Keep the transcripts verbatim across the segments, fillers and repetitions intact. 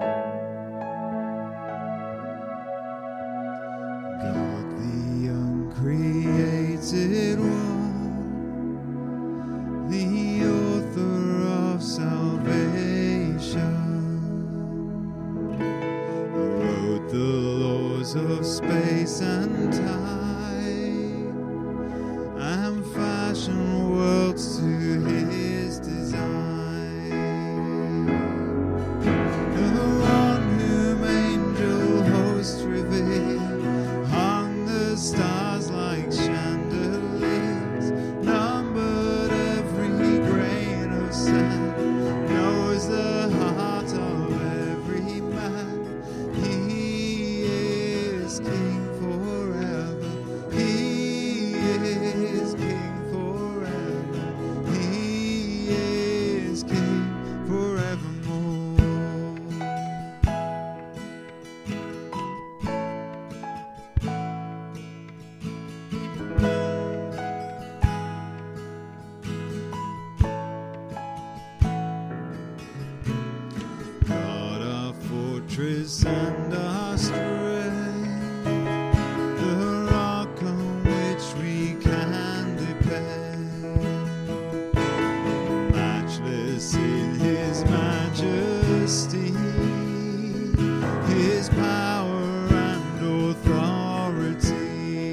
Uncreated One, the author of salvation, wrote the laws of space and time, and fashioned worlds to his design. The one whom angel hosts reveal hung the stars like chandeliers, numbered every grain of sand, knows the heart of every man. He is King forever. He is King forever. He is King forevermore. God, our fortress and our strength, the rock on which we can depend, matchless in his majesty, his power and authority,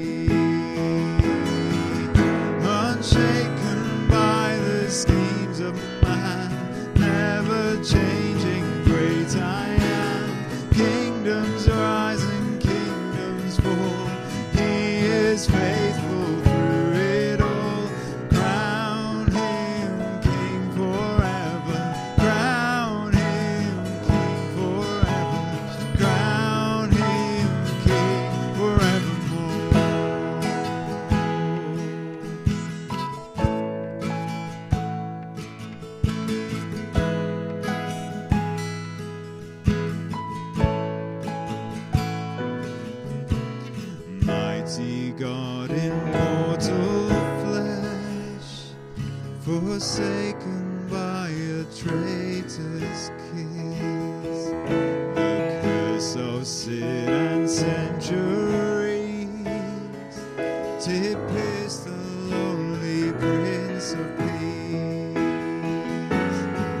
unshaken by the schemes of man, never changing, great I am. Kingdoms rise and kingdoms fall, he is faithful through it all. Crown him King forever, crown him King forever, crown him King forevermore. Mighty God, immortal flesh, forsaken by a traitor's kiss, the curse of sin and centuries did pierce the lonely Prince of Peace.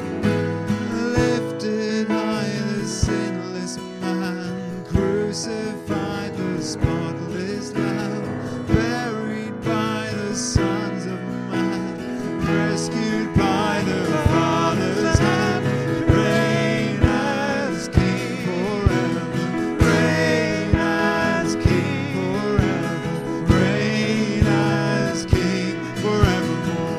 Lifted high the sinless man, crucified the spotless Lamb, buried by the sons of man, rescued by the Father's hand, reign as King forever, reign as King forever, reign as King forevermore.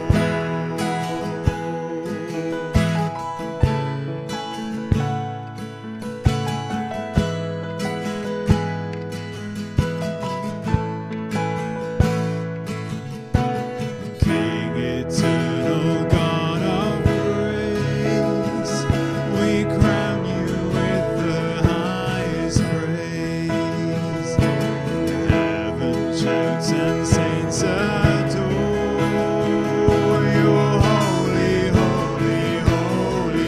King eternal, God of grace, we crown you with the highest praise. Heaven shouts and saints adore your holy, holy, holy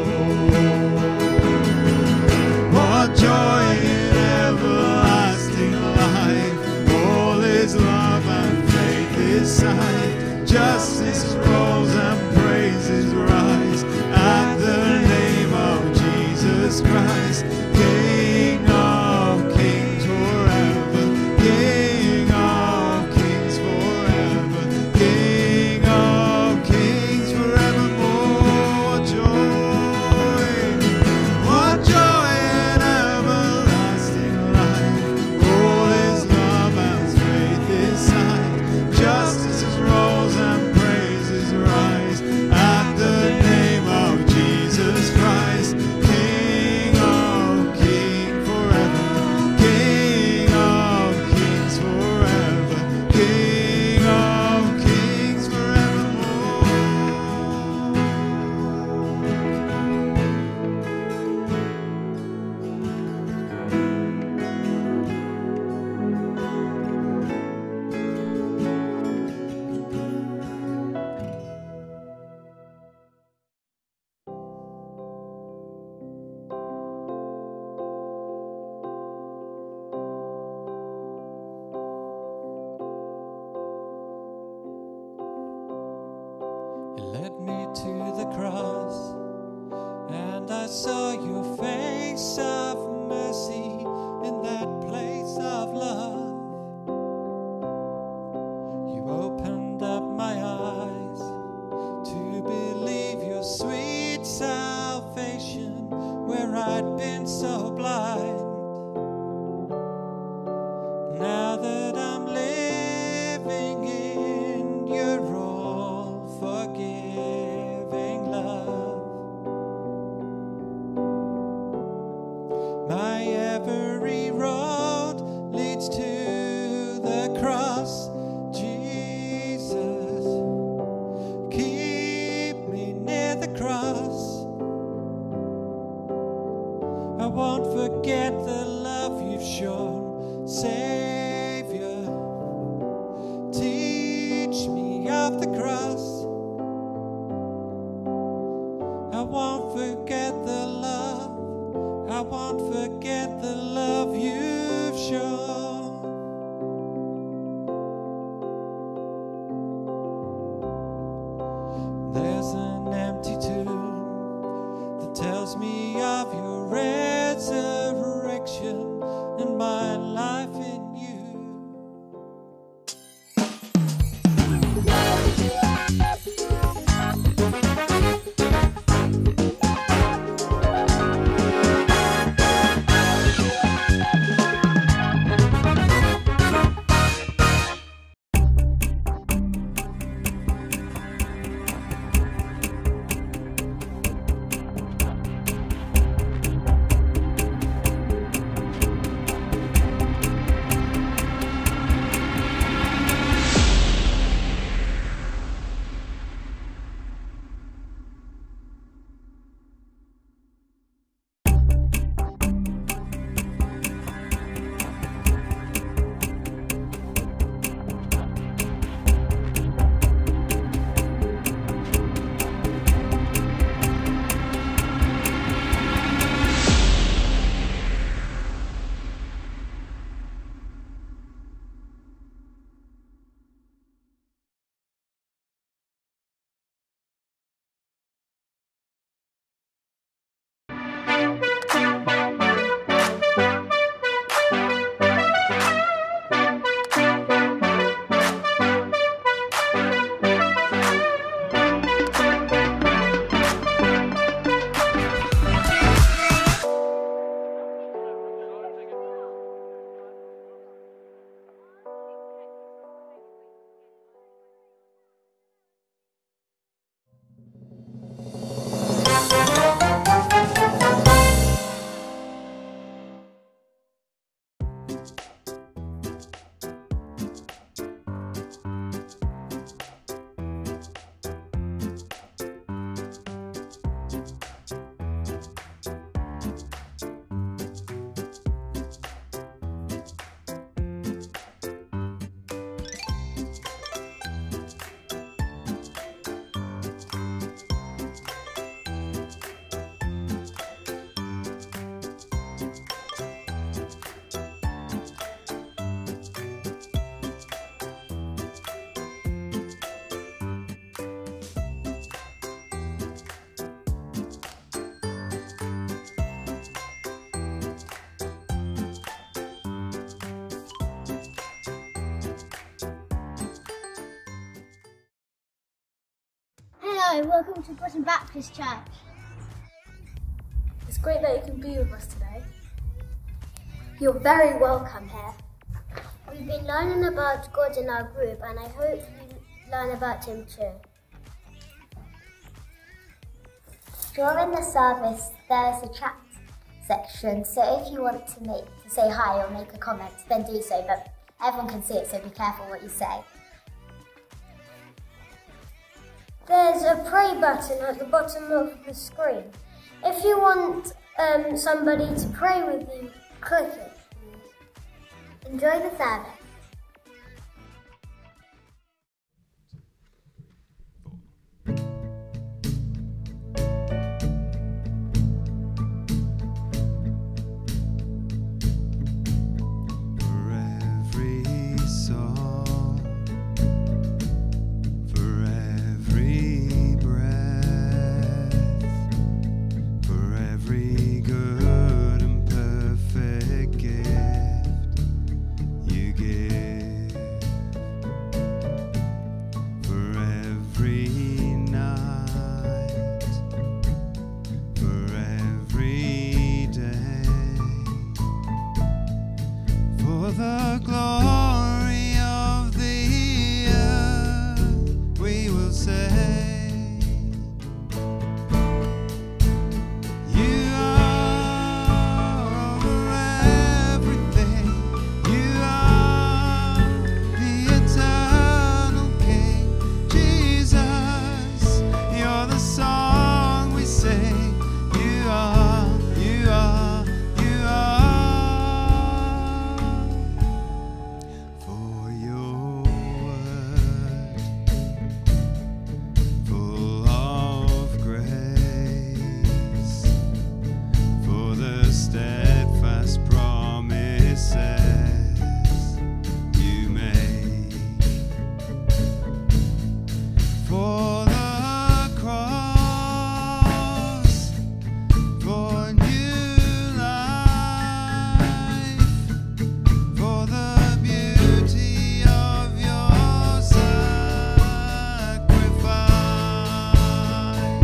Lord. What joy in everlasting life, all is love and faith is sight. Justice rolls and praises rise at the name of Jesus Christ, King of kings forever, King of kings forever, King of kings forevermore. What joy, what joy in everlasting life, all is love and faith is sight. Justice rolls and praises rise at the name of Jesus Christ, King of I'd been so blind. Now that I'm living in your all-forgiving love, my every road leads to the cross. Jesus, keep me near the cross. I won't forget the love you've shown, Savior. Teach me of the cross. I won't forget the love. I won't forget the love you've shown. There's an empty tomb that tells me of your resurrection and my life in you. Hello, welcome to Bretton Baptist Church. It's great that you can be with us today. You're very welcome here. We've been learning about God in our group, and I hope you learn about Him too. During the service, there's a chat section, so if you want to make to say hi or make a comment, then do so, but everyone can see it, so be careful what you say. There's a pray button at the bottom of the screen. If you want um, somebody to pray with you, click it. Enjoy the service. You give steadfast promises you made. For the cross, for new life, for the beauty of your sacrifice.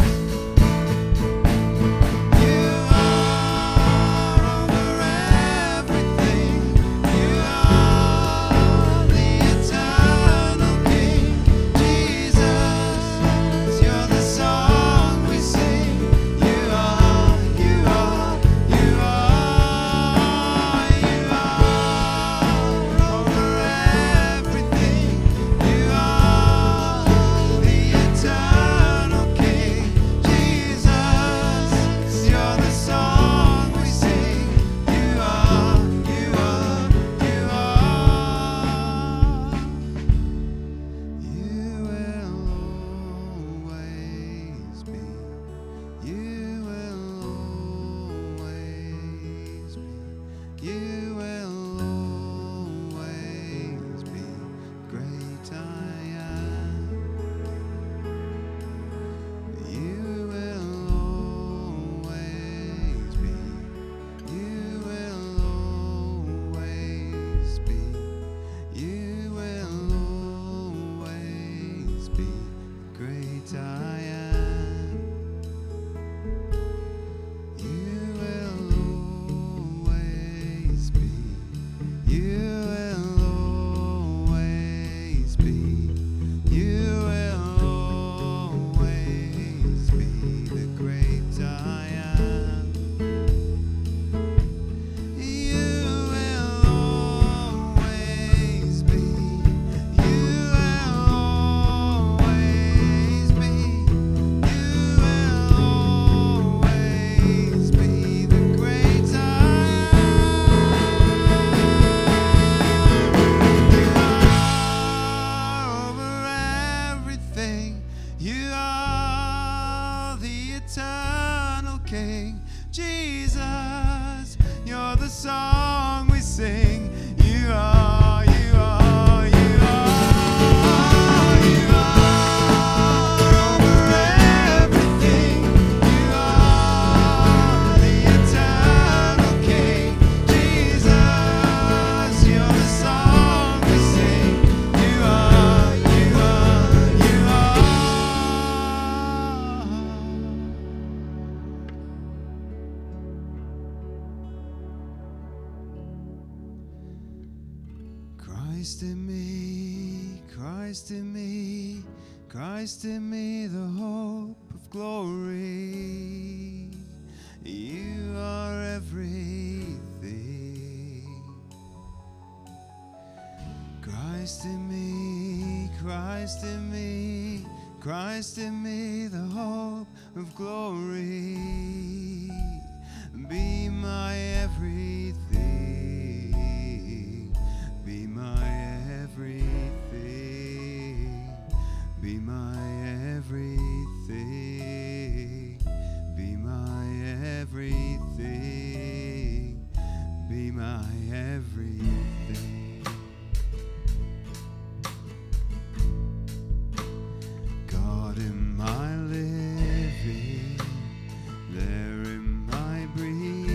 You are over everything. You are the eternal King. Jesus, you're the song we sing. You are, you are, you are, you are over everything. You are the eternal King. Jesus, you're the song we sing. You are, you are, you are. You will always be. You will always be. You will always be. Great I am. You will always be. You will always be. You will always be. Great I am. You will always be. You will always be. You will always be the great I am. You will always be. You will always be. You will always be the great I am. You are over everything. You are the eternal King. Jesus, you're the song we sing. You are, you are, you are, you are over everything. You are the eternal King. Jesus, you're the song we sing. You are, you are, you are. Christ in me, Christ in me, Christ in me, the hope of glory. You are everything. Christ in me, Christ in me, Christ in me, the hope of glory. Be my everything. Be my everything. Be my everything. Be my everything. Be my everything. God in my living, there in my breathing.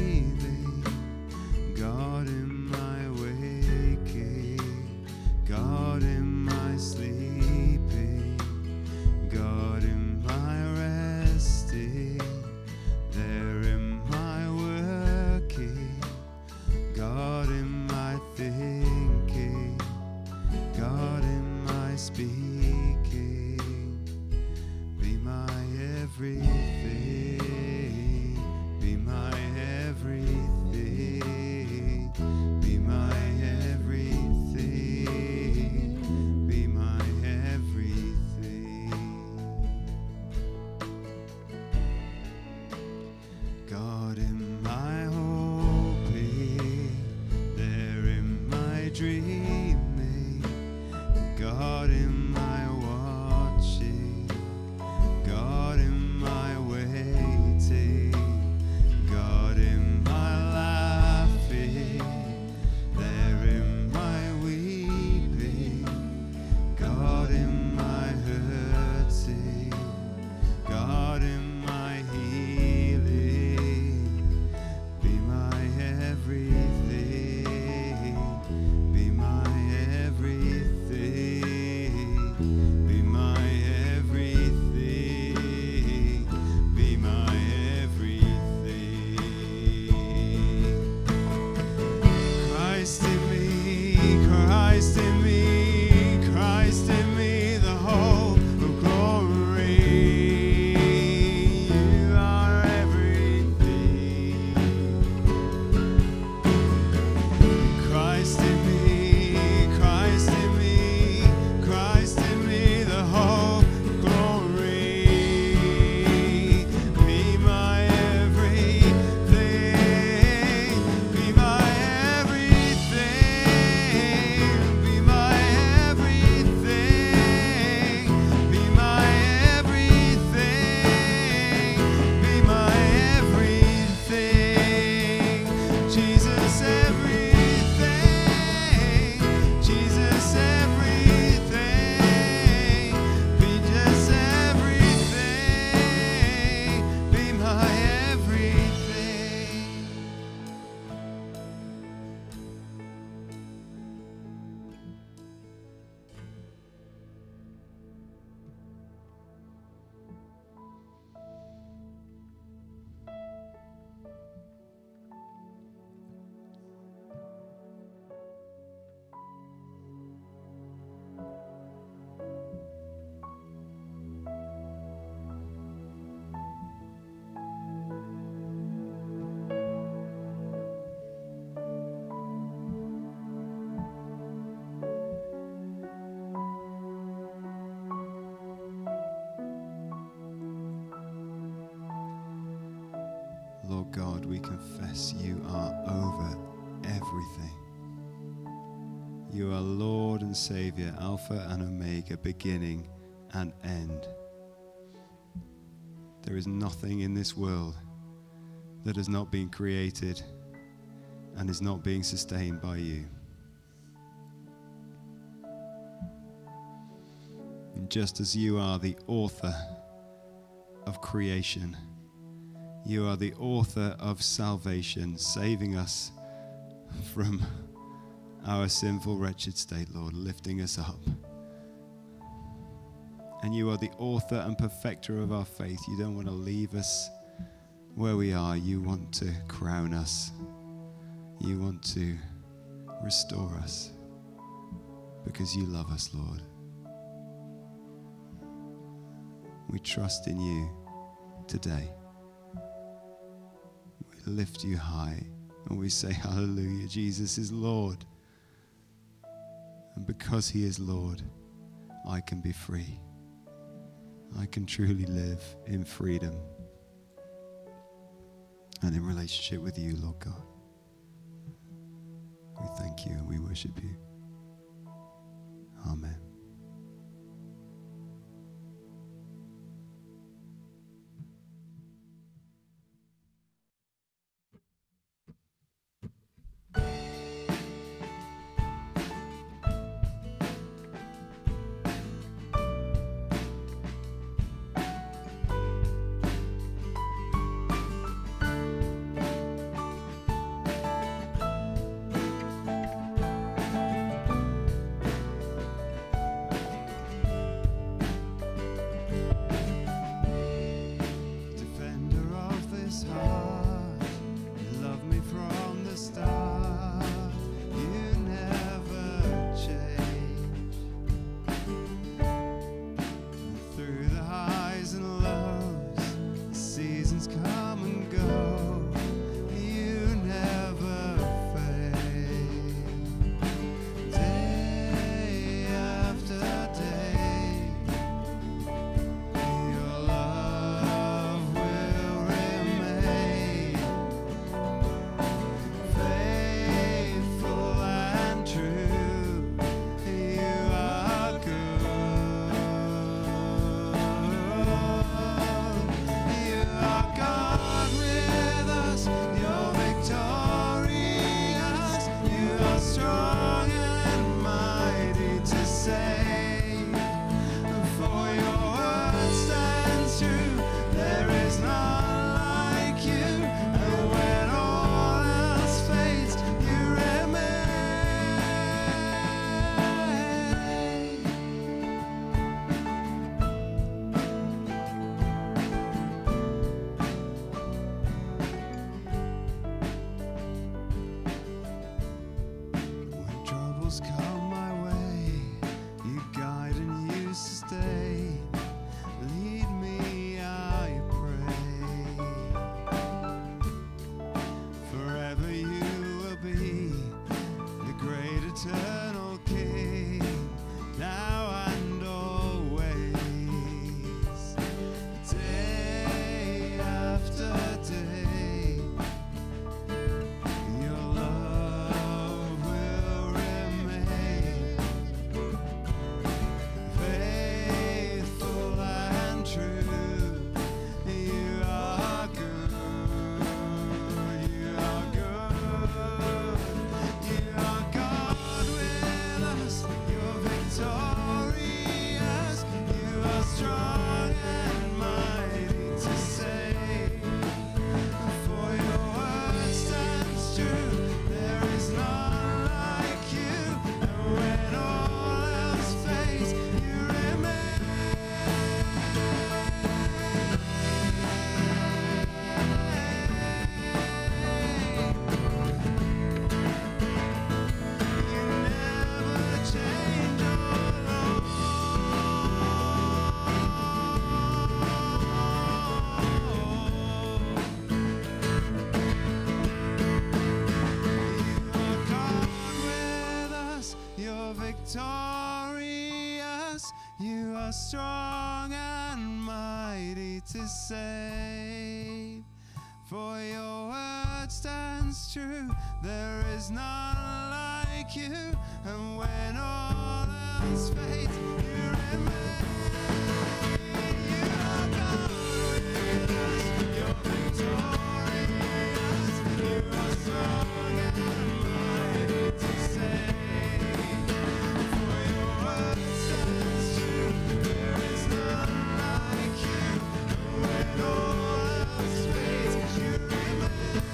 Lord God, we confess you are over everything. You are Lord and Savior, Alpha and Omega, beginning and end. There is nothing in this world that has not been created and is not being sustained by you. And just as you are the author of creation, you are the author of salvation, saving us from our sinful, wretched state, Lord, lifting us up. And you are the author and perfecter of our faith. You don't want to leave us where we are. You want to crown us. You want to restore us because you love us, Lord. We trust in you today. We lift you high and we say, hallelujah, Jesus is Lord. And because he is Lord, I can be free. I can truly live in freedom and in relationship with you, Lord God. We thank you and we worship you. Amen. Come my way, you guide and you sustain. Lead me, I pray. Forever you will be the great eternal King, now and always, day after day. Your love will remain faithful and true. You are good, you are good, you are God with us. You're victorious, you are strong and mighty to save. For your word stands true, there is none like you. And when all else fades, you remain. You never change, oh Lord. You are God with us, you're victorious, you are strong and mighty to save. For your word stands true, there is none like you, and when all else fades, you remain. You are God with us, you're victorious, you are strong and mighty to save. For your word stands true, there is none like you, and when all else fades, you remain.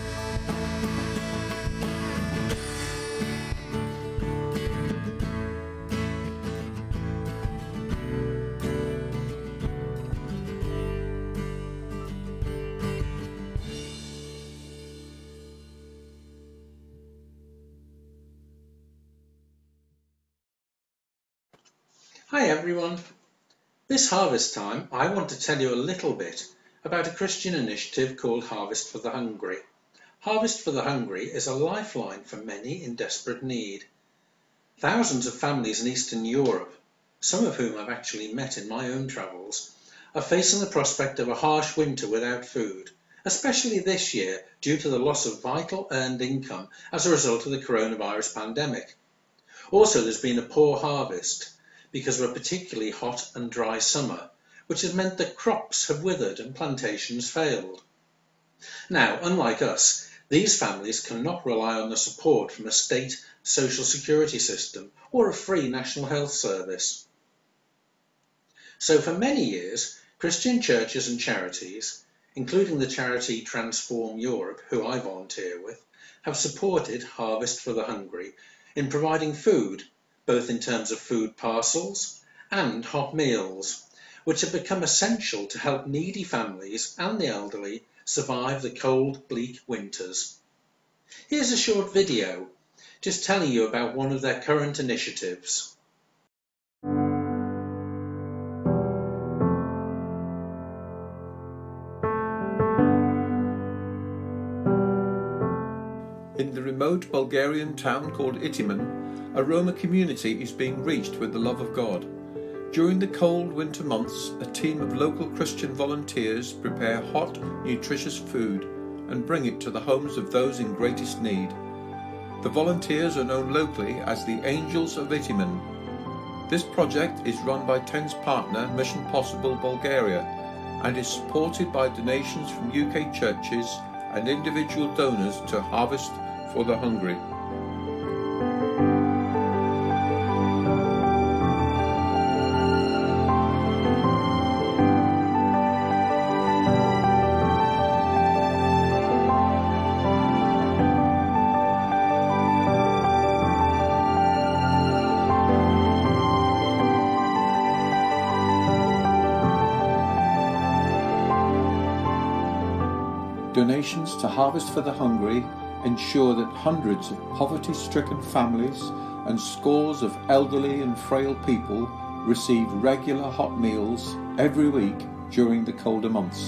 Hi everyone. This harvest time I want to tell you a little bit about a Christian initiative called Harvest for the Hungry. Harvest for the Hungry is a lifeline for many in desperate need. Thousands of families in Eastern Europe, some of whom I've actually met in my own travels, are facing the prospect of a harsh winter without food, especially this year due to the loss of vital earned income as a result of the coronavirus pandemic. Also, there's been a poor harvest because of a particularly hot and dry summer, which has meant that crops have withered and plantations failed. Now, unlike us, these families cannot rely on the support from a state social security system or a free national health service. So for many years, Christian churches and charities, including the charity Transform Europe, who I volunteer with, have supported Harvest for the Hungry in providing food, both in terms of food parcels and hot meals, which have become essential to help needy families and the elderly survive the cold, bleak winters. Here's a short video just telling you about one of their current initiatives. In the remote Bulgarian town called Itiman, a Roma community is being reached with the love of God. During the cold winter months, a team of local Christian volunteers prepare hot, nutritious food and bring it to the homes of those in greatest need. The volunteers are known locally as the Angels of Itiman. This project is run by TEN's partner Mission Possible Bulgaria and is supported by donations from U K churches and individual donors to Harvest for the Hungry. Donations to Harvest for the Hungry ensure that hundreds of poverty-stricken families and scores of elderly and frail people receive regular hot meals every week during the colder months.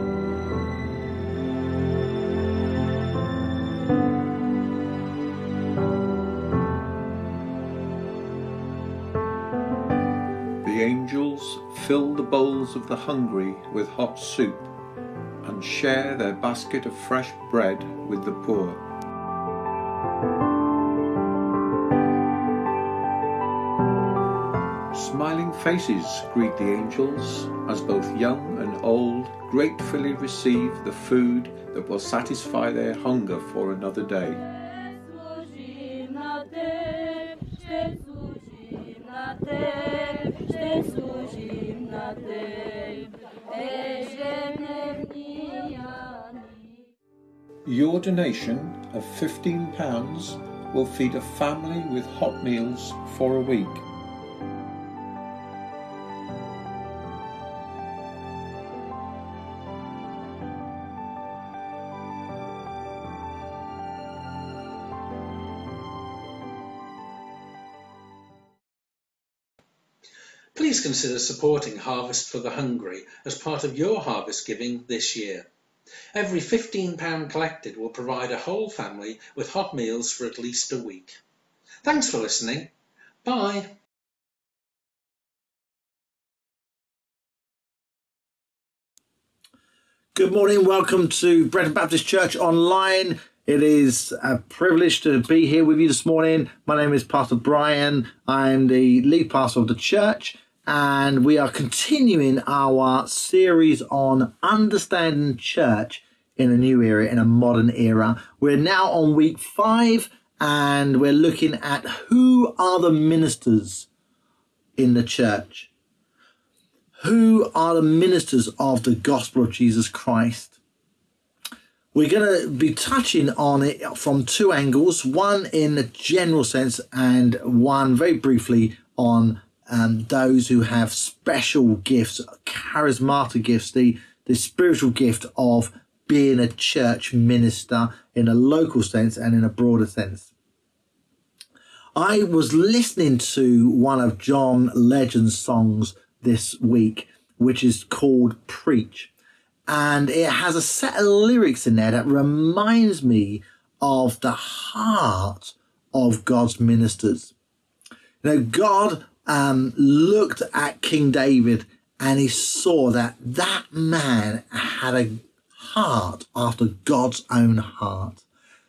The angels fill the bowls of the hungry with hot soup and share their basket of fresh bread with the poor. Smiling faces greet the angels as both young and old gratefully receive the food that will satisfy their hunger for another day. Your donation of fifteen pounds will feed a family with hot meals for a week. Please consider supporting Harvest for the Hungry as part of your harvest giving this year. Every fifteen pounds collected will provide a whole family with hot meals for at least a week. Thanks for listening. Bye. Good morning, welcome to Bretton Baptist Church online. It is a privilege to be here with you this morning. My name is Pastor Brian. I'm the lead pastor of the church, and we are continuing our series on understanding church in a new era, in a modern era. We're now on week five, and we're looking at who are the ministers in the church. Who are the ministers of the gospel of Jesus Christ? We're going to be touching on it from two angles, one in a general sense and one very briefly on um, those who have special gifts, charismatic gifts, the, the spiritual gift of being a church minister in a local sense and in a broader sense. I was listening to one of John Legend's songs this week, which is called Preach, and it has a set of lyrics in there that reminds me of the heart of God's ministers. You know, God um, looked at King David and he saw that that man had a heart after God's own heart.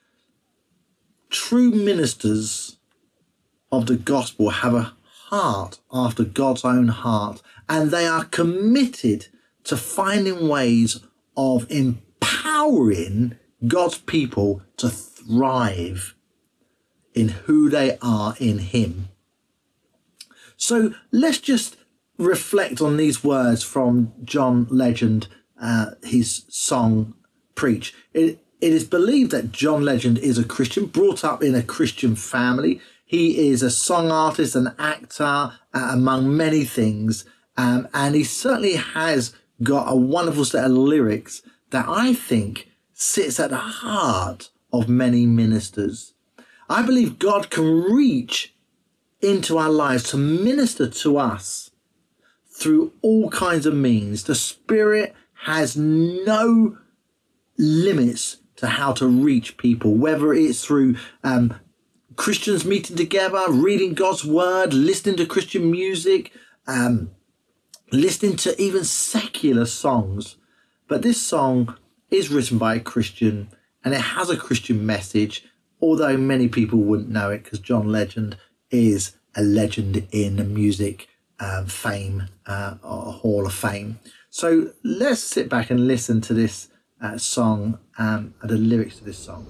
True ministers of the gospel have a heart after God's own heart, and they are committed to finding ways of empowering God's people to thrive in who they are in Him. So let's just reflect on these words from John Legend, uh, his song Preach. It, it is believed that John Legend is a Christian, brought up in a Christian family. He is a song artist, an actor, uh, among many things. Um, and he certainly has got a wonderful set of lyrics that I think sits at the heart of many ministers. I believe God can reach into our lives to minister to us through all kinds of means. The Spirit has no limits to how to reach people, whether it's through um, Christians meeting together, reading God's word, listening to Christian music, um, listening to even secular songs. But this song is written by a Christian and it has a Christian message, although many people wouldn't know it because John Legend is a legend in the music uh, fame, uh, or Hall of Fame. So let's sit back and listen to this uh, song, um, and the lyrics to this song.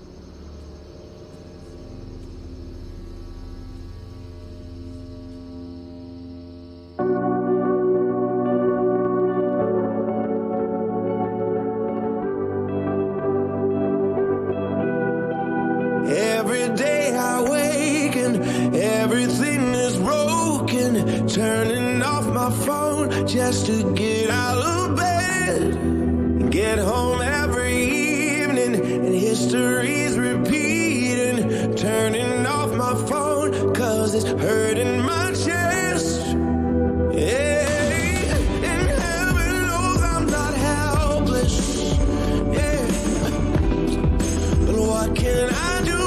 Turning off my phone just to get out of bed. Get home every evening and history's repeating. Turning off my phone cause it's hurting my chest. Yeah, and heaven knows I'm not helpless. Yeah, but what can I do?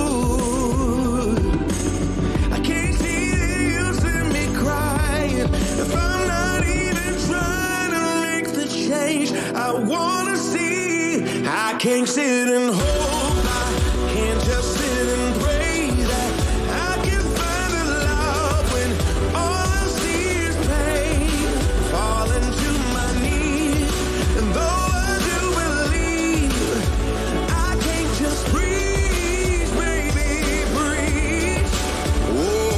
If I'm not even trying to make the change I want to see, I can't sit and hope, I can't just sit and pray that I can find the love when all I see is pain. Falling to my knees, and though I do believe, I can't just breathe, baby, breathe. Oh,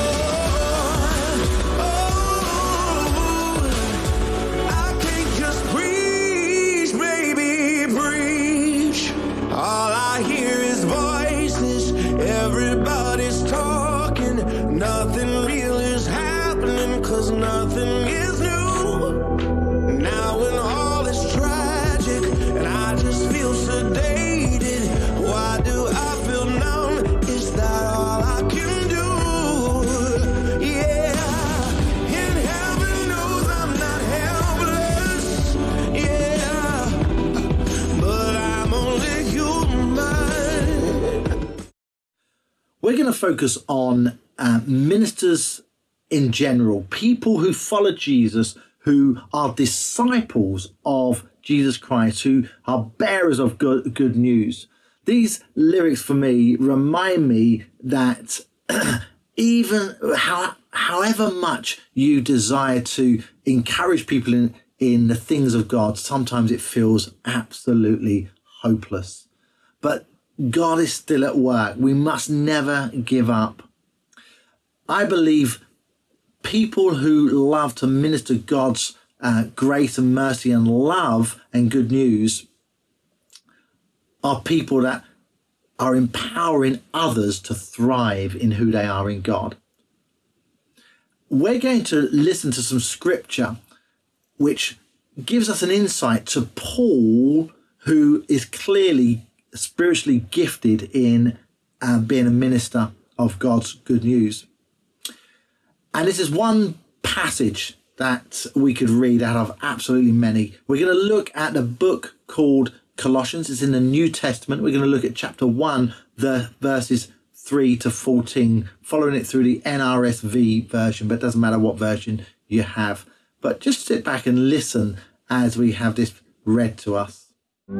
all I hear is voices, everybody's talking, nothing real is happening, cause nothing is new. Now when all is tragic, and I just feel sedated, why do I feel numb? Is that all I can do? Yeah, and heaven knows I'm not helpless, yeah, but I'm only human. We're going to focus on uh, ministers in general, people who follow Jesus, who are disciples of Jesus Christ, who are bearers of good, good news. These lyrics for me remind me that even how, however much you desire to encourage people in, in the things of God, sometimes it feels absolutely hopeless. But God is still at work. We must never give up. I believe people who love to minister God's uh, grace and mercy and love and good news are people that are empowering others to thrive in who they are in God. We're going to listen to some scripture which gives us an insight to Paul, who is clearly spiritually gifted in uh, being a minister of God's good news. And this is one passage that we could read out of absolutely many. We're going to look at the book called Colossians. It's in the New Testament. We're going to look at chapter one, the verses three to fourteen, following it through the N R S V version, but it doesn't matter what version you have. But just sit back and listen as we have this read to us.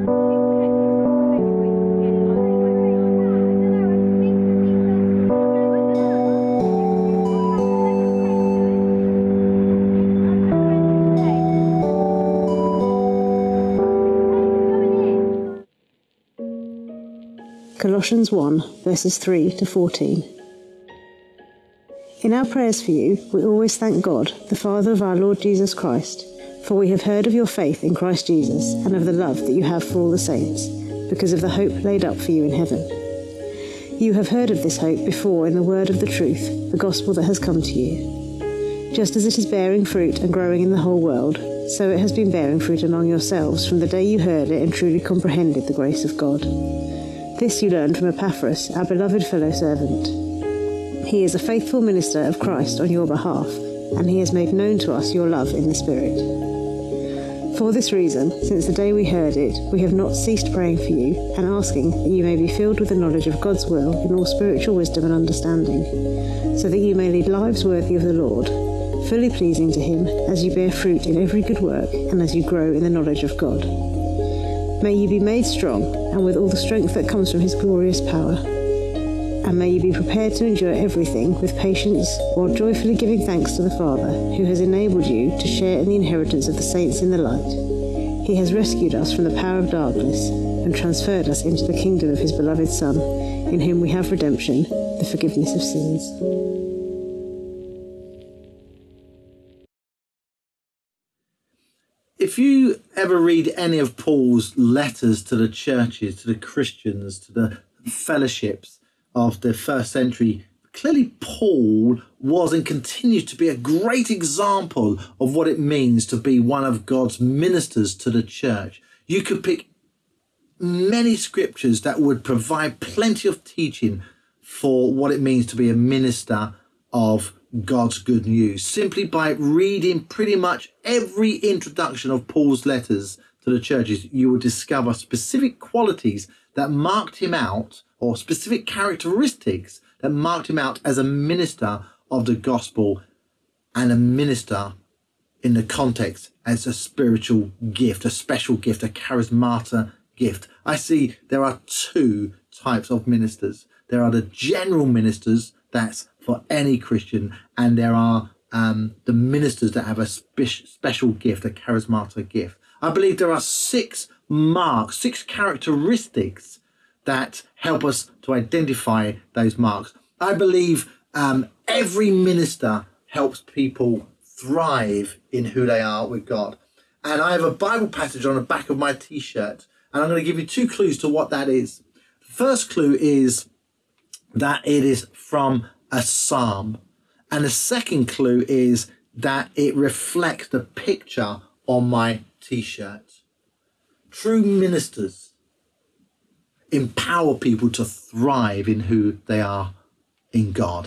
Colossians one, verses three to fourteen. In our prayers for you, we always thank God, the Father of our Lord Jesus Christ, for we have heard of your faith in Christ Jesus and of the love that you have for all the saints, because of the hope laid up for you in heaven. You have heard of this hope before in the word of the truth, the gospel that has come to you. Just as it is bearing fruit and growing in the whole world, so it has been bearing fruit among yourselves from the day you heard it and truly comprehended the grace of God. This you learned from Epaphras, our beloved fellow servant. He is a faithful minister of Christ on your behalf, and he has made known to us your love in the Spirit. For this reason, since the day we heard it, we have not ceased praying for you and asking that you may be filled with the knowledge of God's will in all spiritual wisdom and understanding, so that you may lead lives worthy of the Lord, fully pleasing to him as you bear fruit in every good work and as you grow in the knowledge of God. May you be made strong and with all the strength that comes from his glorious power. And may you be prepared to endure everything with patience while joyfully giving thanks to the Father, who has enabled you to share in the inheritance of the saints in the light. He has rescued us from the power of darkness and transferred us into the kingdom of his beloved Son, in whom we have redemption, the forgiveness of sins. If you ever read any of Paul's letters to the churches, to the Christians, to the fellowships of the first century, clearly Paul was and continues to be a great example of what it means to be one of God's ministers to the church. You could pick many scriptures that would provide plenty of teaching for what it means to be a minister of God's good news, simply by reading pretty much every introduction of Paul's letters to the churches. You will discover specific qualities that marked him out, or specific characteristics that marked him out as a minister of the gospel and a minister in the context as a spiritual gift, a special gift, a charismata gift. I see there are two types of ministers. There are the general ministers, that's for any Christian, and there are um, the ministers that have a spe- special gift, a charismata gift. I believe there are six marks, six characteristics that help us to identify those marks. I believe um, every minister helps people thrive in who they are with God. And I have a Bible passage on the back of my t-shirt, and I'm going to give you two clues to what that is. The first clue is that it is from a psalm. And the second clue is that it reflects the picture on my t-shirt. True ministers empower people to thrive in who they are in God.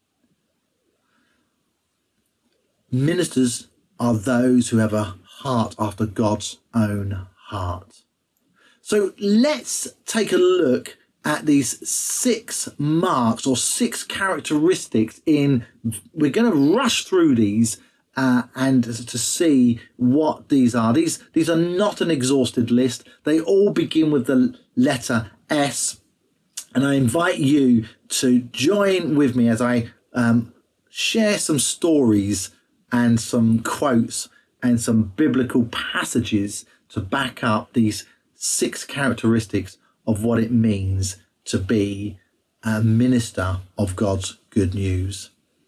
Ministers are those who have a heart after God's own heart. So let's take a look at these six marks or six characteristics in, we're going to rush through these uh, and to see what these are. These, these are not an exhausted list. They all begin with the letter S. And I invite you to join with me as I um, share some stories and some quotes and some biblical passages to back up these six characteristics of what it means to be a minister of God's good news.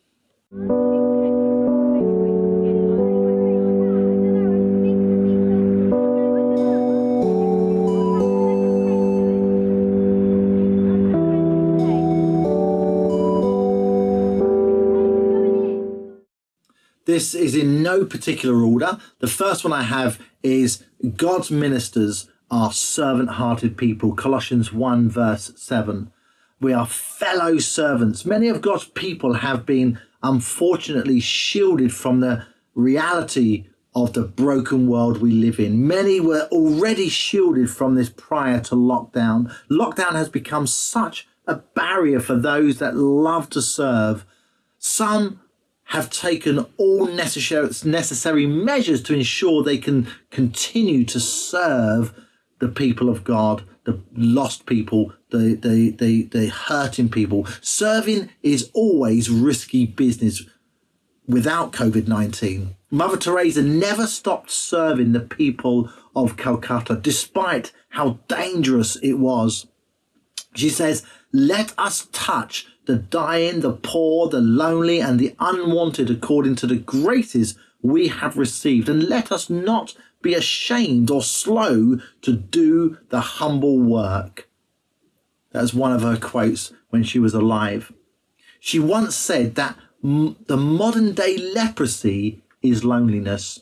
This is in no particular order. The first one I have is God's ministers are servant-hearted people. Colossians one verse seven. We are fellow servants. Many of God's people have been unfortunately shielded from the reality of the broken world we live in. Many were already shielded from this prior to lockdown. Lockdown has become such a barrier for those that love to serve. Some have taken all necessary necessary measures to ensure they can continue to serve the people of God, the lost people, the, the, the, the hurting people. Serving is always risky business without COVID nineteen. Mother Teresa never stopped serving the people of Calcutta, despite how dangerous it was. She says, "Let us touch the dying, the poor, the lonely, and the unwanted according to the graces we have received. And let us not be ashamed or slow to do the humble work." That's one of her quotes when she was alive. She once said that m- the modern day leprosy is loneliness.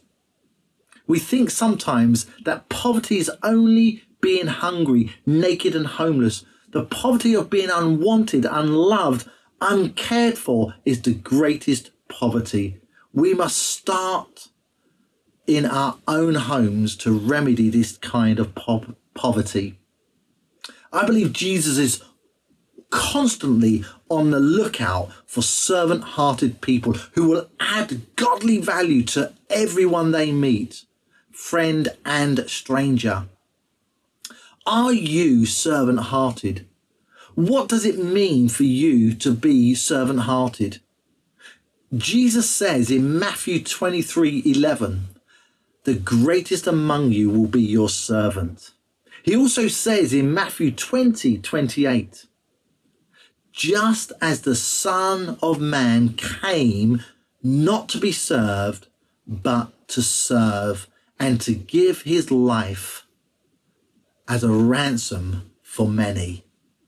We think sometimes that poverty is only being hungry, naked and homeless. The poverty of being unwanted, unloved, uncared for is the greatest poverty. We must start in our own homes to remedy this kind of po- poverty. I believe Jesus is constantly on the lookout for servant-hearted people who will add godly value to everyone they meet, friend and stranger. Are you servant-hearted? What does it mean for you to be servant-hearted? Jesus says in Matthew twenty-three eleven, "The greatest among you will be your servant." He also says in Matthew twenty twenty-eight, "Just as the Son of Man came not to be served, but to serve and to give his life as a ransom for many."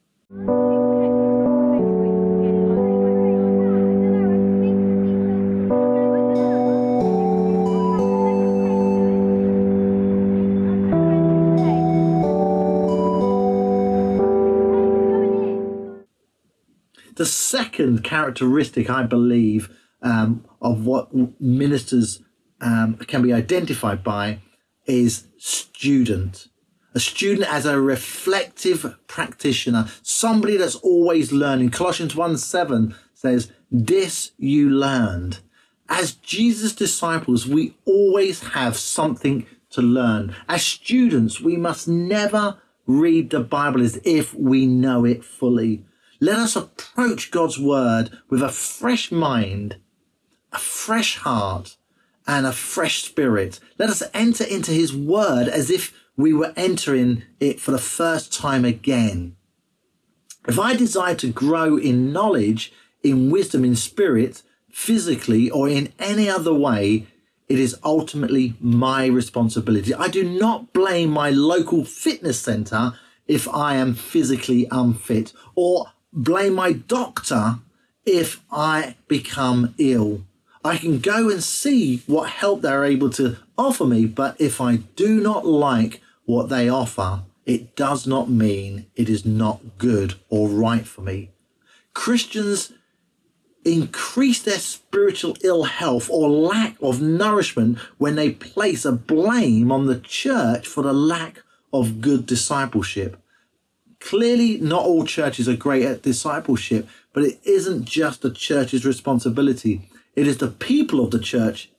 The second characteristic, I believe, um, of what ministers um, can be identified by is student. A student as a reflective practitioner, somebody that's always learning. Colossians one seven says, "This you learned." As Jesus' disciples, we always have something to learn. As students, we must never read the Bible as if we know it fully. Let us approach God's word with a fresh mind, a fresh heart, and a fresh spirit. Let us enter into his word as if we were entering it for the first time again. If I desire to grow in knowledge, in wisdom, in spirit, physically, or in any other way, it is ultimately my responsibility. I do not blame my local fitness centre if I am physically unfit, or blame my doctor if I become ill. I can go and see what help they're able to offer me, but if I do not like what they offer, it does not mean it is not good or right for me. Christians increase their spiritual ill health or lack of nourishment when they place a blame on the church for the lack of good discipleship. Clearly, not all churches are great at discipleship, but it isn't just the church's responsibility. It is the people of the church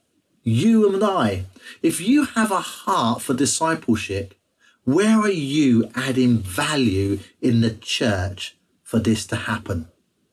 You and I. If you have a heart for discipleship, where are you adding value in the church for this to happen?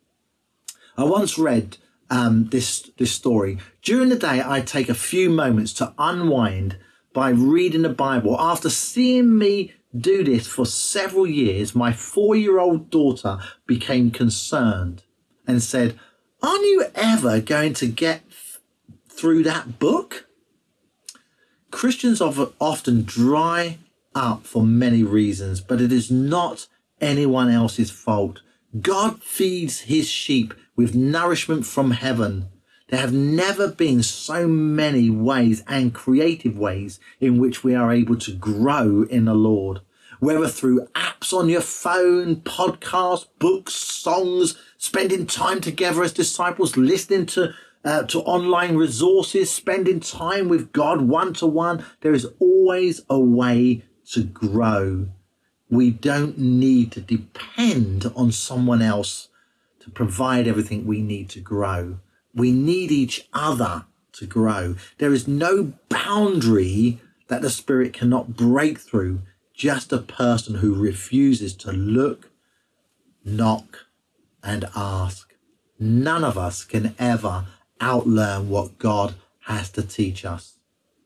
I once read um, this, this story. During the day, I take a few moments to unwind by reading the Bible. After seeing me do this for several years, my four-year-old daughter became concerned and said, "Aren't you ever going to get through that book?" Christians often dry up for many reasons, but it is not anyone else's fault. God feeds his sheep with nourishment from heaven. There have never been so many ways and creative ways in which we are able to grow in the Lord. Whether through apps on your phone, podcasts, books, songs, spending time together as disciples, listening to uh, to online resources, spending time with God one-to-one, there is always a way to grow. We don't need to depend on someone else to provide everything we need to grow. We need each other to grow. There is no boundary that the Spirit cannot break through. Just a person who refuses to look, knock, and ask. None of us can ever outlearn what God has to teach us.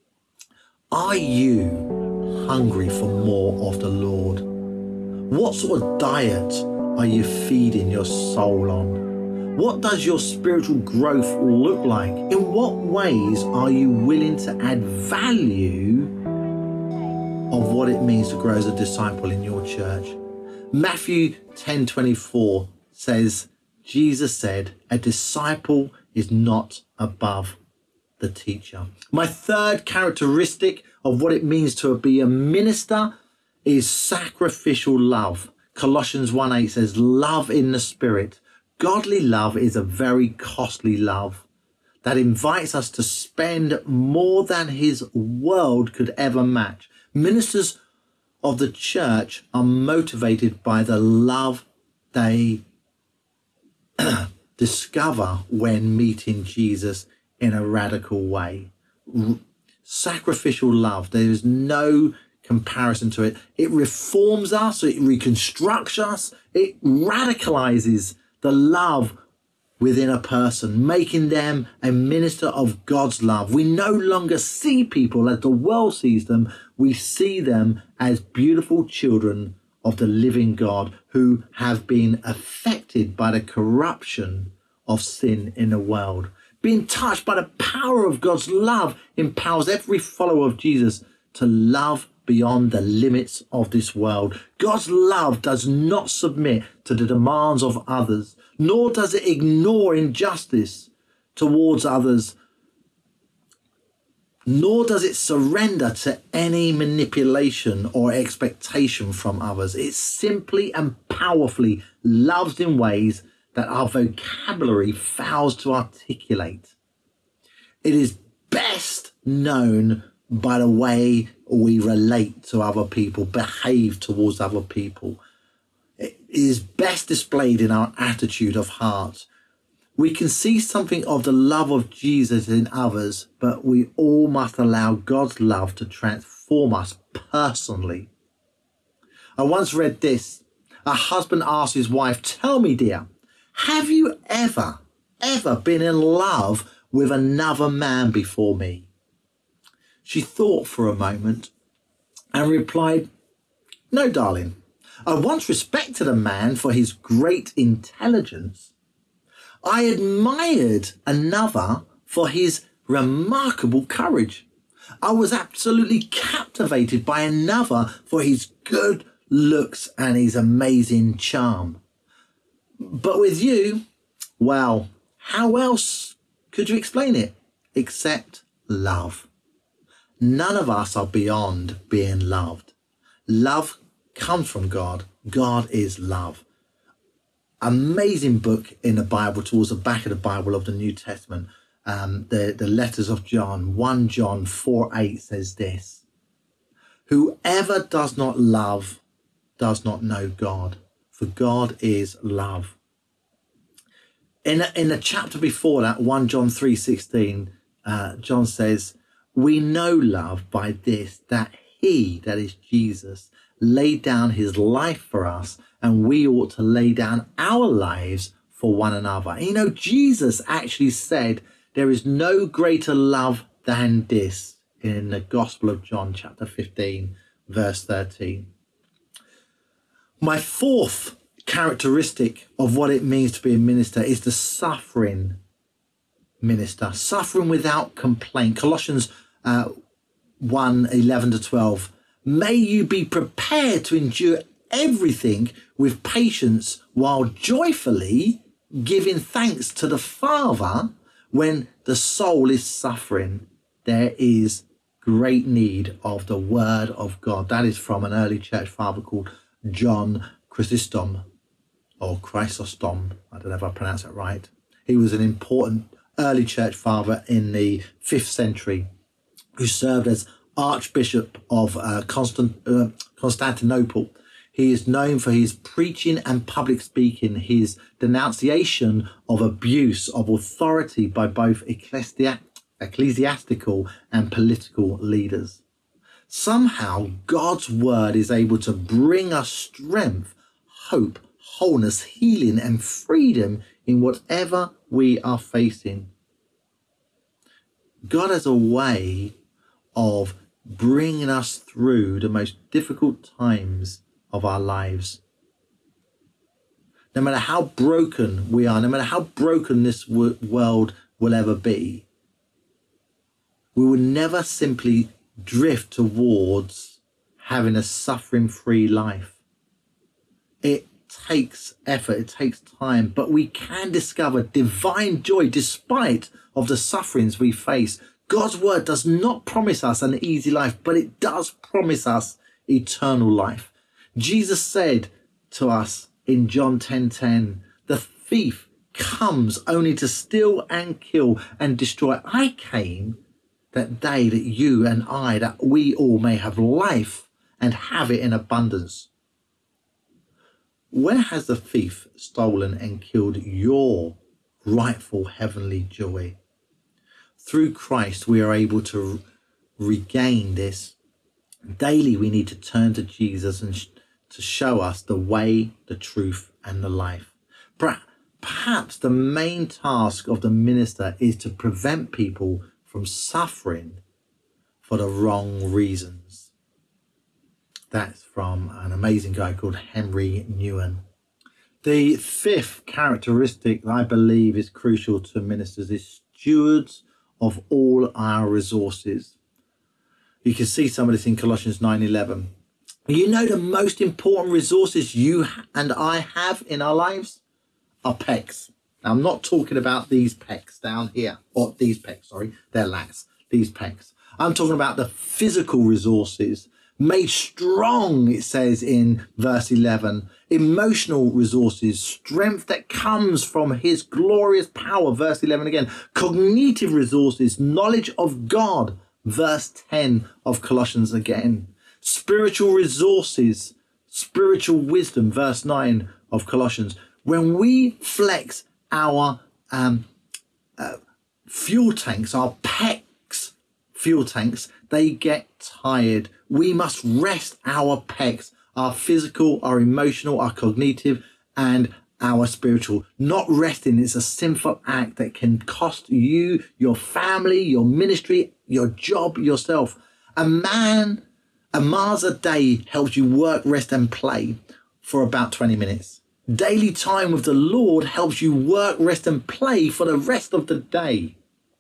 Are you hungry for more of the Lord? What sort of diet are you feeding your soul on? What does your spiritual growth look like? In what ways are you willing to add value of what it means to grow as a disciple in your church? Matthew ten twenty-four says, Jesus said, "A disciple is not above the teacher." My third characteristic of what it means to be a minister is sacrificial love. Colossians one eight says, "Love in the Spirit." Godly love is a very costly love that invites us to spend more than his world could ever match. Ministers of the church are motivated by the love they discover when meeting Jesus in a radical way. R- sacrificial love, there is no comparison to it. It reforms us, it reconstructs us, it radicalizes the love within a person, making them a minister of God's love. We no longer see people as the world sees them. We see them as beautiful children of the living God who have been affected by the corruption of sin in the world. Being touched by the power of God's love empowers every follower of Jesus to love beyond the limits of this world. God's love does not submit to the demands of others, nor does it ignore injustice towards others, nor does it surrender to any manipulation or expectation from others. It simply and powerfully loves in ways that our vocabulary fails to articulate. It is best known by the way we relate to other people, behave towards other people. It is best displayed in our attitude of heart. We can see something of the love of Jesus in others, but we all must allow God's love to transform us personally. I once read this. A husband asked his wife, "Tell me, dear, have you ever, ever been in love with another man before me?" She thought for a moment and replied, "No, darling. I once respected a man for his great intelligence. I admired another for his remarkable courage. I was absolutely captivated by another for his good looks and his amazing charm. But with you, well, how else could you explain it except love? None of us are beyond being loved. Love comes from God. God is love." Amazing book in the Bible, towards the back of the Bible of the New Testament, um, the, the letters of John. First John four eight says this: "Whoever does not love does not know God, for God is love." In a, in the chapter before that, First John three sixteen, uh, John says, We know love by this, that he, that is Jesus, laid down his life for us, and we ought to lay down our lives for one another. And you know, Jesus actually said there is no greater love than this in the Gospel of John, chapter fifteen, verse thirteen. My fourth characteristic of what it means to be a minister is the suffering minister, suffering without complaint. Colossians uh, one, eleven to twelve. May you be prepared to endure everything with patience while joyfully giving thanks to the Father when the soul is suffering. There is great need of the word of God. That is from an early church father called John Chrysostom, or Chrysostom. I don't know if I pronounce it right. He was an important early church father in the fifth century who served as Archbishop of uh, Constant, uh, Constantinople. He is known for his preaching and public speaking, his denunciation of abuse of authority by both ecclesi- ecclesiastical and political leaders. Somehow God's word is able to bring us strength, hope, wholeness, healing and freedom in whatever we are facing. God has a way of bringing us through the most difficult times of our lives. No matter how broken we are, no matter how broken this w- world will ever be, we will never simply drift towards having a suffering-free life. It takes effort, it takes time, but we can discover divine joy despite of the sufferings we face. God's word does not promise us an easy life, but it does promise us eternal life. Jesus said to us in John ten ten, the thief comes only to steal and kill and destroy. I came that they, that you and I, that we all may have life and have it in abundance. Where has the thief stolen and killed your rightful heavenly joy? Through Christ, we are able to regain this. Daily, we need to turn to Jesus and sh- to show us the way, the truth, and the life. Perhaps the main task of the minister is to prevent people from suffering for the wrong reasons. That's from an amazing guy called Henry Newen. The fifth characteristic that I believe is crucial to ministers is stewards of all our resources. You can see some of this in Colossians nine eleven. You know, the most important resources you and I have in our lives are pecs. Now, I'm not talking about these pecs down here, or these pecs, sorry, they're lats, these pecs. I'm talking about the physical resources made strong, it says in verse eleven, emotional resources, strength that comes from his glorious power, verse eleven again, cognitive resources, knowledge of God, verse ten of Colossians again, spiritual resources, spiritual wisdom, verse nine of Colossians. When we flex our um, uh, fuel tanks, our pecs fuel tanks, they get tired. We must rest our pecs, our physical, our emotional, our cognitive, and our spiritual. Not resting is a sinful act that can cost you, your family, your ministry, your job, yourself. A man, a miles a day helps you work, rest, and play for about twenty minutes. Daily time with the Lord helps you work, rest, and play for the rest of the day.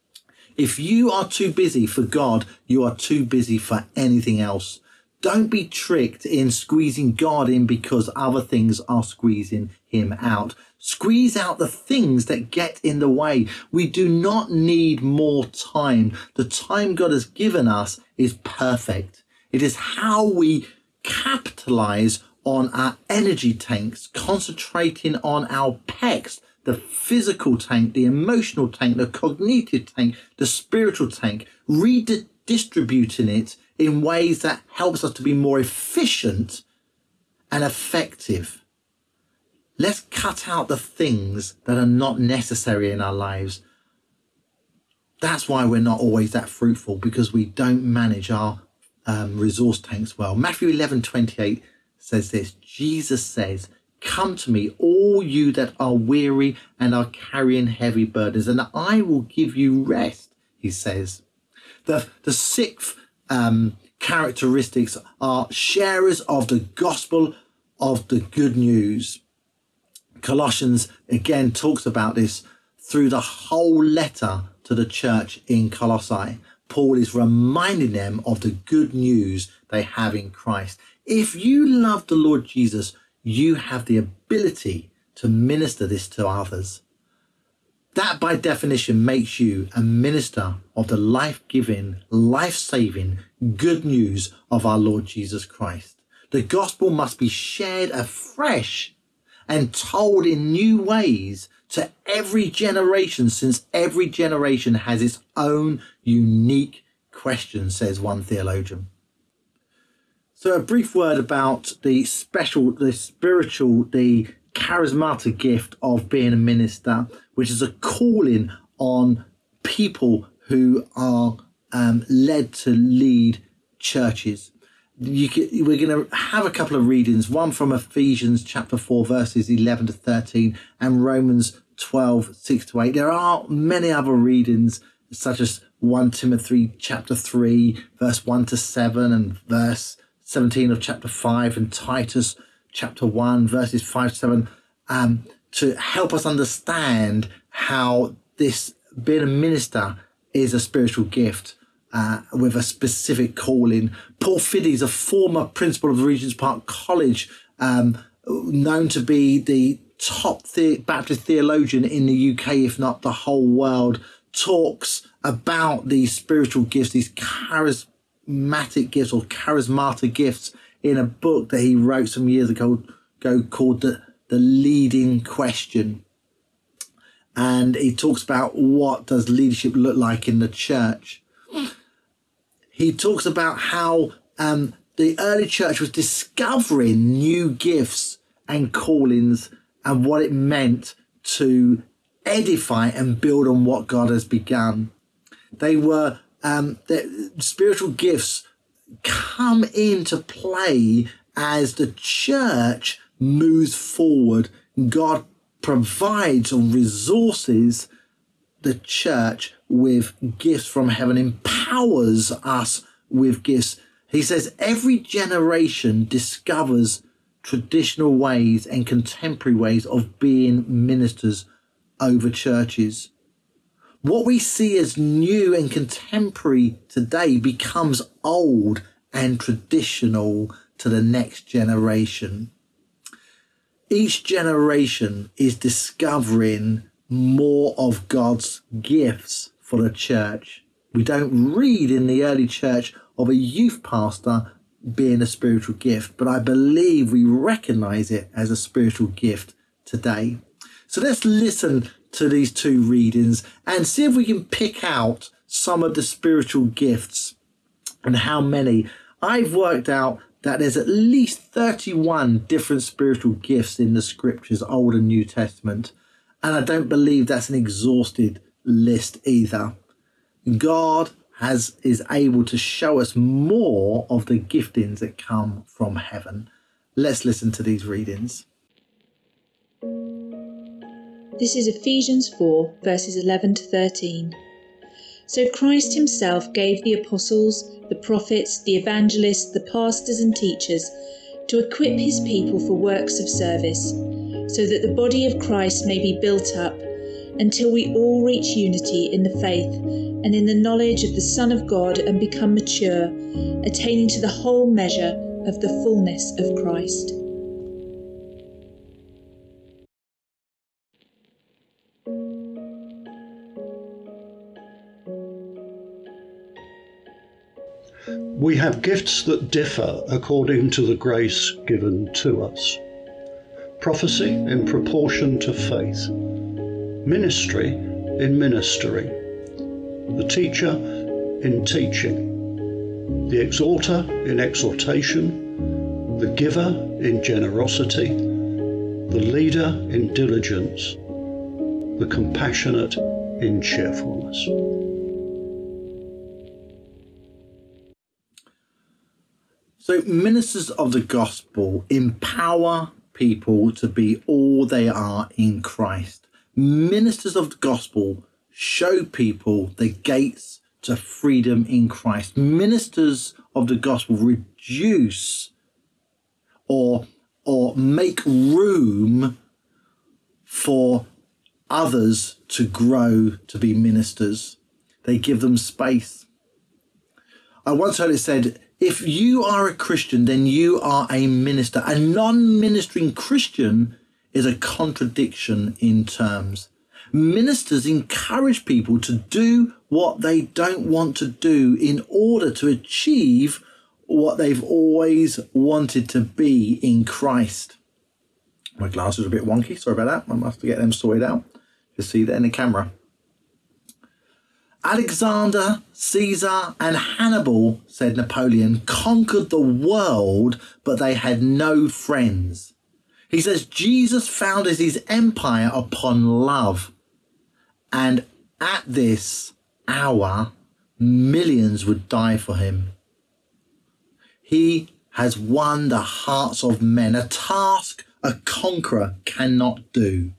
If you are too busy for God, you are too busy for anything else. Don't be tricked in squeezing God in because other things are squeezing him out. Squeeze out the things that get in the way. We do not need more time. The time God has given us is perfect. It is how we capitalize on our energy tanks, concentrating on our pecs, the physical tank, the emotional tank, the cognitive tank, the spiritual tank, redistributing it in ways that helps us to be more efficient and effective. Let's cut out the things that are not necessary in our lives. That's why we're not always that fruitful, because we don't manage our um, resource tanks well. Matthew eleven twenty-eight says this. Jesus says, "Come to me, all you that are weary and are carrying heavy burdens, and I will give you rest," he says. The, the sixth um, characteristics are sharers of the gospel of the good news. Colossians again talks about this through the whole letter to the church in Colossae. Paul is reminding them of the good news they have in Christ. If you love the Lord Jesus, you have the ability to minister this to others. That by definition makes you a minister of the life-giving, life-saving good news of our Lord Jesus Christ. The gospel must be shared afresh and told in new ways to every generation, since every generation has its own unique question, says one theologian. So a brief word about the special, the spiritual, the charismatic gift of being a minister, which is a calling on people who are um, led to lead churches. You can, we're going to have a couple of readings, one from Ephesians chapter four, verses eleven to thirteen, and Romans twelve, six to eight. There are many other readings, such as First Timothy chapter three, verse one to seven, and verse seventeen of chapter five, and Titus chapter one, verses five to seven, um, to help us understand how this being a minister is a spiritual gift. Uh, with a specific calling. Paul Fiddy is a former principal of Regent's Park College, um, known to be the top the- Baptist theologian in the U K, if not the whole world, talks about these spiritual gifts, these charismatic gifts or charismatic gifts, in a book that he wrote some years ago, ago called the, the Leading Question. And he talks about what does leadership look like in the church. He talks about how um, the early church was discovering new gifts and callings and what it meant to edify and build on what God has begun. They were, um, the spiritual gifts come into play as the church moves forward. God provides or resources the church with gifts from heaven, empowers us with gifts. He says every generation discovers traditional ways and contemporary ways of being ministers over churches. What we see as new and contemporary today becomes old and traditional to the next generation. Each generation is discovering more of God's gifts for the church. We don't read in the early church of a youth pastor being a spiritual gift, but I believe we recognize it as a spiritual gift today. So let's listen to these two readings and see if we can pick out some of the spiritual gifts and how many. I've worked out that there's at least thirty-one different spiritual gifts in the scriptures, Old and New Testament. And I don't believe that's an exhausted list either. God has is able to show us more of the giftings that come from heaven. Let's listen to these readings. This is Ephesians four, verses eleven to thirteen. So Christ himself gave the apostles, the prophets, the evangelists, the pastors and teachers to equip his people for works of service, so that the body of Christ may be built up until we all reach unity in the faith and in the knowledge of the Son of God and become mature, attaining to the whole measure of the fullness of Christ. We have gifts that differ according to the grace given to us. Prophecy in proportion to faith. Ministry in ministering. The teacher in teaching. The exhorter in exhortation. The giver in generosity. The leader in diligence. The compassionate in cheerfulness. So ministers of the gospel empower people to be all they are in Christ. Ministers of the gospel show people the gates to freedom in Christ. Ministers of the gospel reduce or or make room for others to grow to be ministers. They give them space. I once heard it said, if you are a Christian, then you are a minister. A non-ministering Christian is a contradiction in terms. Ministers encourage people to do what they don't want to do in order to achieve what they've always wanted to be in Christ. My glasses are a bit wonky, sorry about that. I must get them sorted out. Just see that in the camera. Alexander, Caesar and Hannibal, said Napoleon, conquered the world, but they had no friends. He says Jesus founded his empire upon love. And at this hour, millions would die for him. He has won the hearts of men, a task a conqueror cannot do.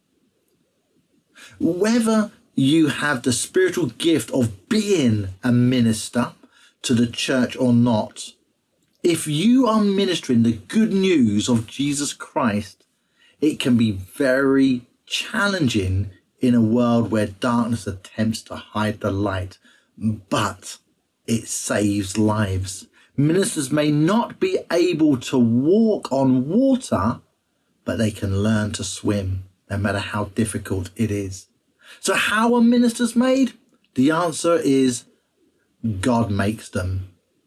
Whether you have the spiritual gift of being a minister to the church or not, if you are ministering the good news of Jesus Christ, it can be very challenging in a world where darkness attempts to hide the light, but it saves lives. Ministers may not be able to walk on water, but they can learn to swim, no matter how difficult it is. So how are ministers made? The answer is God makes them.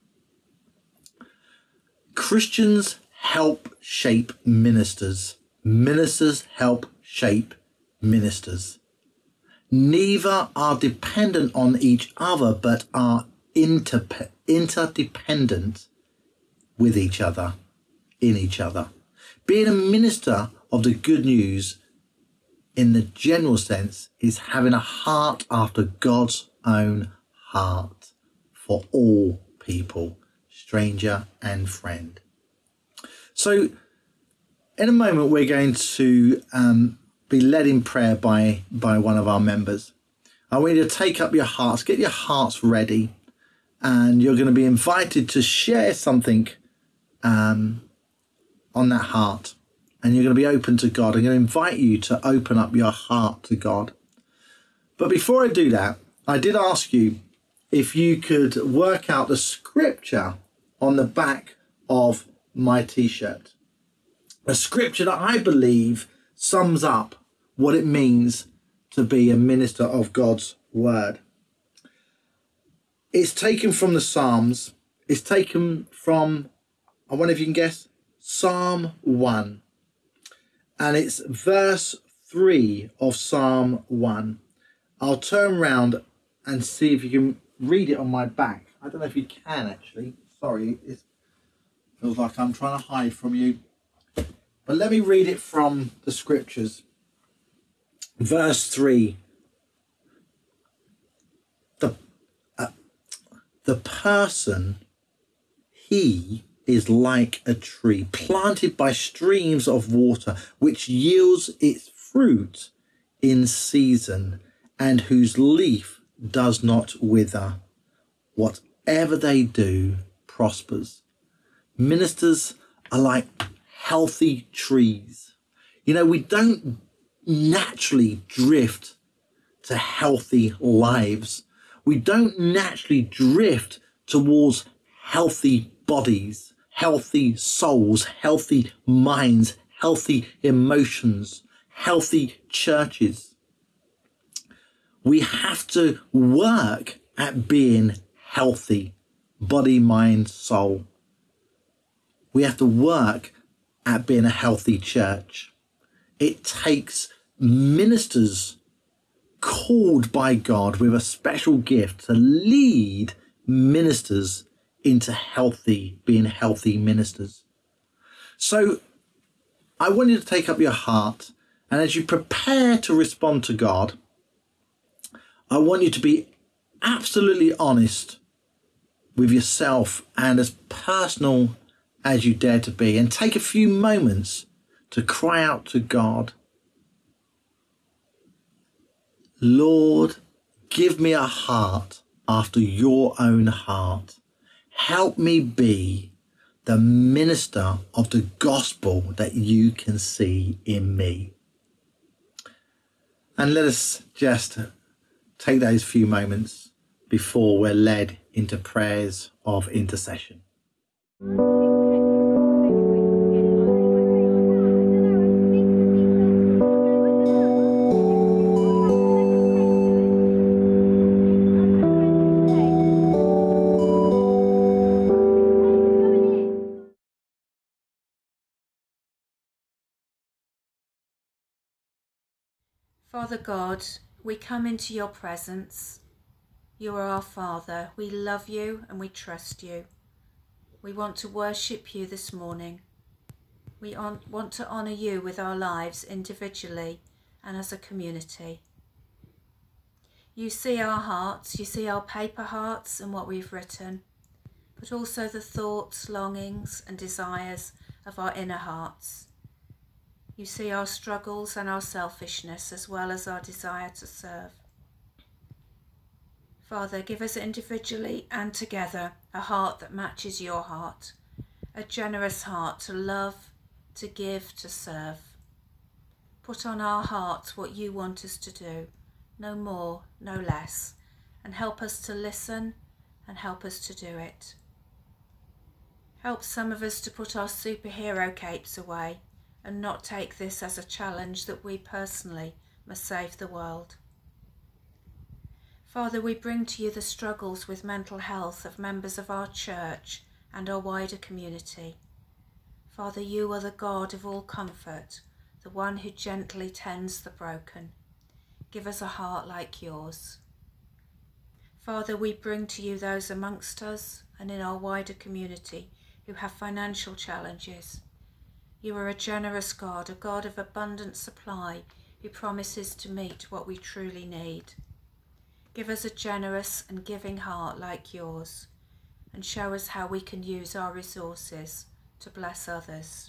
Christians help shape ministers. Ministers help shape ministers. Neither are dependent on each other, but are inter- interdependent with each other, in each other. Being a minister of the good news in the general sense is having a heart after God's own heart for all people, stranger and friend. So in a moment we're going to um, be led in prayer by, by one of our members. I want you to take up your hearts, get your hearts ready, and you're going to be invited to share something um, on that heart. And you're going to be open to God. I'm going to invite you to open up your heart to God. But before I do that, I did ask you if you could work out the scripture on the back of my t-shirt. A scripture that I believe sums up what it means to be a minister of God's word. It's taken from the Psalms. It's taken from, I wonder if you can guess, Psalm one. And it's verse three of Psalm one. I'll turn round and see if you can read it on my back. I don't know if you can actually. Sorry, it feels like I'm trying to hide from you. But let me read it from the scriptures. Verse three. The, uh, the person, he is like a tree planted by streams of water, which yields its fruit in season, and whose leaf does not wither. Whatever they do prospers. Ministers are like healthy trees. You know, we don't naturally drift to healthy lives. We don't naturally drift towards healthy bodies, healthy souls, healthy minds, healthy emotions, healthy churches. We have to work at being healthy, body, mind, soul. We have to work at being a healthy church. It takes ministers called by God with a special gift to lead ministers into healthy, being healthy ministers. So I want you to take up your heart, and as you prepare to respond to God, I want you to be absolutely honest with yourself and as personal as you dare to be, and take a few moments to cry out to God, Lord, give me a heart after your own heart. Help me be the minister of the gospel that you can see in me. And let us just take those few moments before we're led into prayers of intercession. Father God, we come into your presence. You are our Father. We love you and we trust you. We want to worship you this morning. We on, want to honour you with our lives individually and as a community. You see our hearts, you see our paper hearts and what we've written, but also the thoughts, longings and desires of our inner hearts. You see our struggles and our selfishness as well as our desire to serve. Father, give us individually and together a heart that matches your heart, a generous heart to love, to give, to serve. Put on our hearts what you want us to do, no more, no less, and help us to listen and help us to do it. Help some of us to put our superhero capes away and not take this as a challenge that we personally must save the world. Father, we bring to you the struggles with mental health of members of our church and our wider community. Father, you are the God of all comfort, the one who gently tends the broken. Give us a heart like yours. Father, we bring to you those amongst us and in our wider community who have financial challenges. You are a generous God, a God of abundant supply, who promises to meet what we truly need. Give us a generous and giving heart like yours, and show us how we can use our resources to bless others.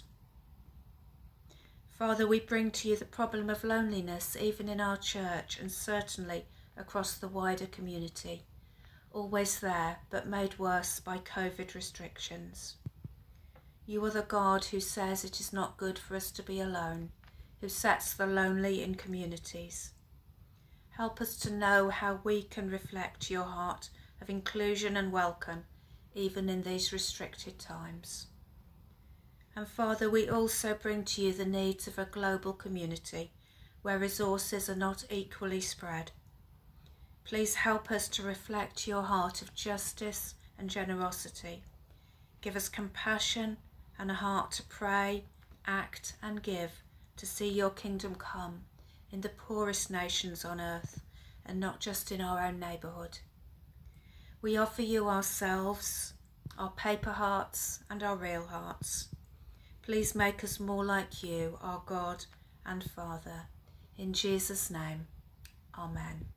Father, we bring to you the problem of loneliness, even in our church and certainly across the wider community, always there, but made worse by COVID restrictions. You are the God who says it is not good for us to be alone, who sets the lonely in communities. Help us to know how we can reflect your heart of inclusion and welcome, even in these restricted times. And Father, we also bring to you the needs of a global community where resources are not equally spread. Please help us to reflect your heart of justice and generosity. Give us compassion and a heart to pray, act and give to see your kingdom come in the poorest nations on earth and not just in our own neighbourhood. We offer you ourselves, our paper hearts and our real hearts. Please make us more like you, our God and Father. In Jesus' name, Amen.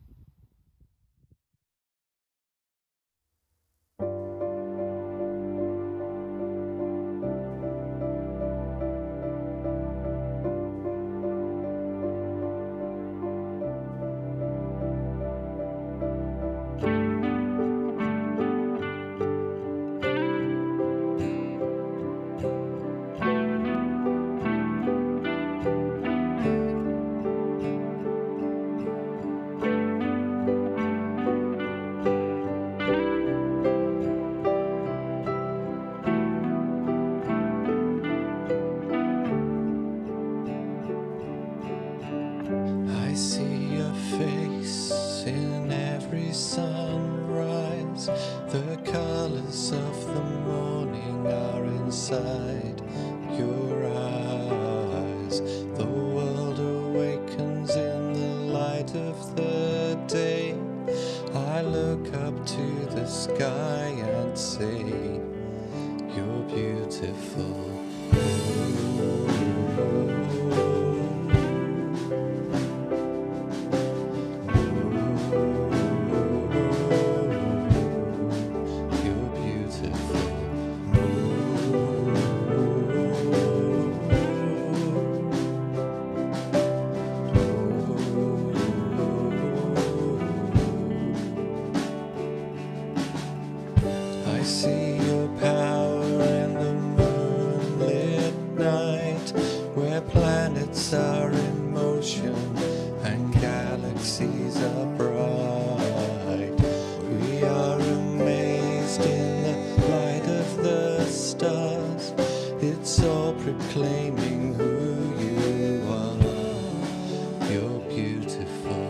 I see your face in every sunrise. The colors of the morning are inside your eyes. The world awakens in the light of the day. I look up to the sky and say, you're beautiful. You're galaxies are bright. We are amazed in the light of the stars. It's all proclaiming who you are. You're beautiful.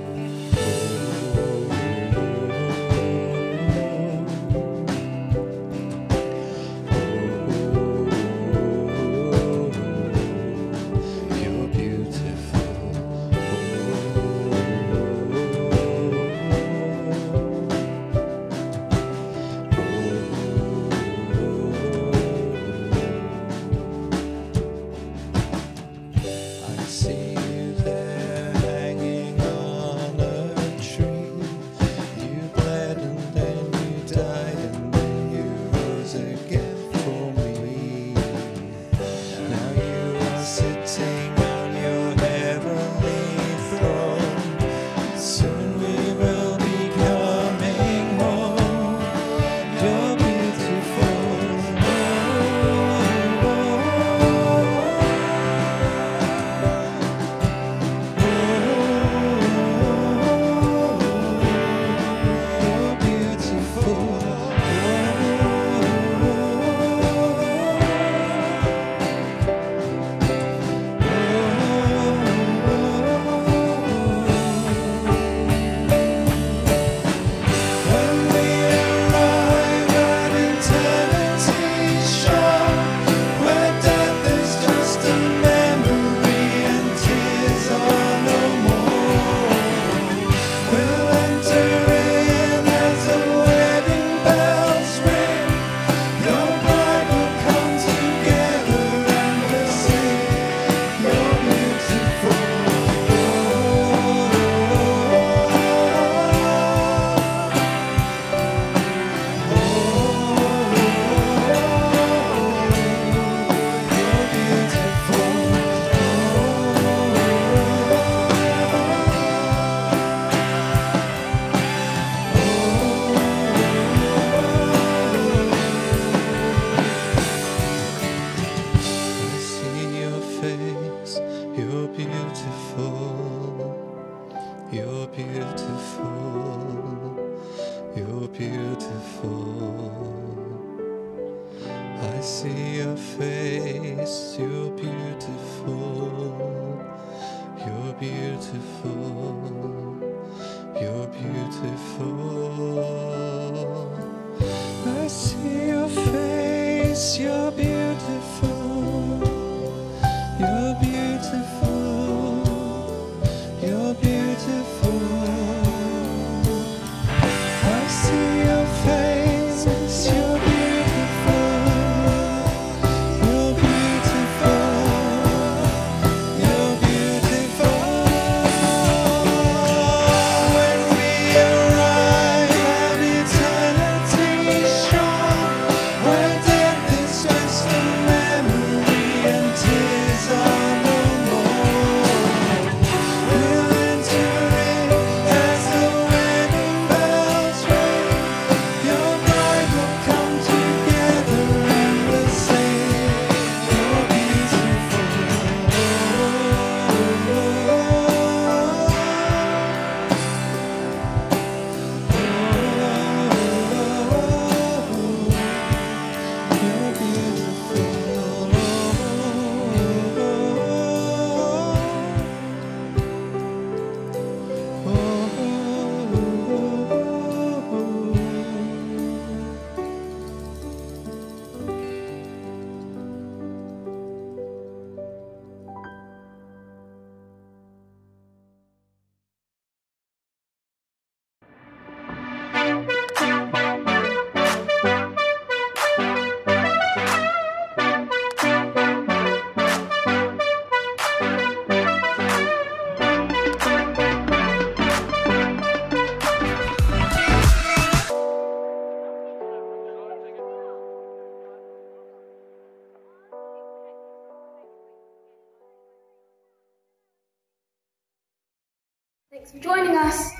Thanks for joining us.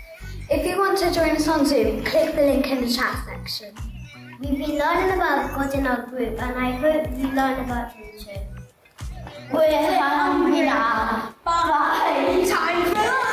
If you want to join us on Zoom, click the link in the chat section. We've been learning about God in our group, and I hope you learn about Him too. We're hungry now. Bye. Time for